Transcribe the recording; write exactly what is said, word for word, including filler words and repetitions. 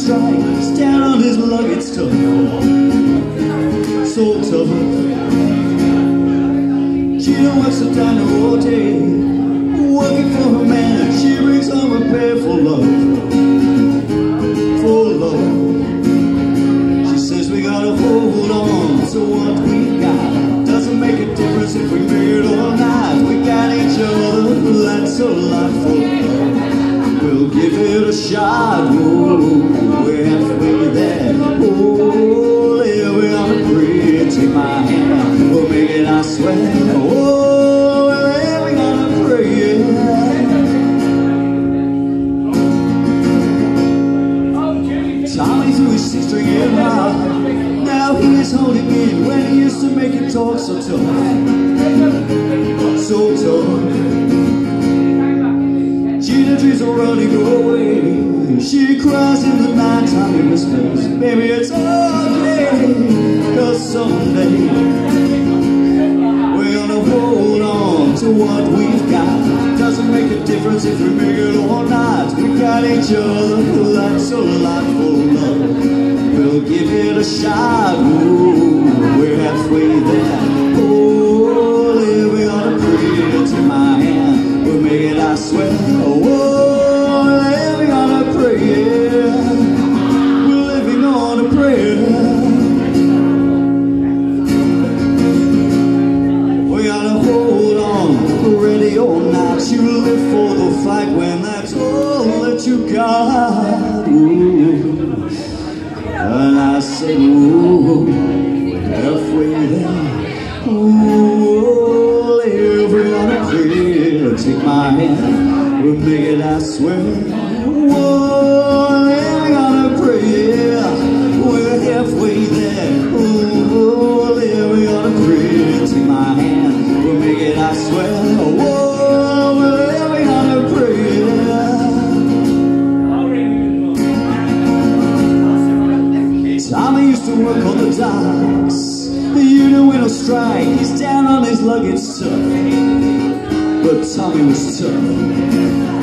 strike, he's down on his luck, it's tough, so tough. She don't work so down all day, working for her man. She brings home a pair for love, for love. She says we gotta hold on to what we got. Doesn't make a difference if we make it or not. We got each other, that's a lot for love. We'll give it a shot, whoa, we're halfway there. Oh, yeah, we're gonna pray, take my hand, we'll make it, I swear. Oh, yeah, we're gonna pray, yeah. Tommy threw his six-string guitar, now he is holding in when he used to make it talk so tough, so tough. The trees are running away. She cries in the night time in this place. Baby, it's okay, cause someday we're gonna hold on to what we've got. Doesn't make a difference if we make it or not. We got each other, that's a lot for love. We'll give it a shot. Ooh, we're halfway there. Oh, we're gonna pray to my hand. We'll make it, I swear. Oh, living on a prayer. We're living on a prayer. We gotta hold on, ready or not. You live for the fight when that's all that you got. Ooh. And I said, ooh, we're halfway there. Ooh, living on a prayer. Take my hand, we'll make it, I swear. Whoa, living on a prayer. We're halfway there. Ooh, living on a prayer. Take my hand, we'll make it, I swear. Whoa, we're living on a prayer. Tommy used to work on the docks. You know when he'll strike, he's down on his luck, it's tough. But Tommy was tough.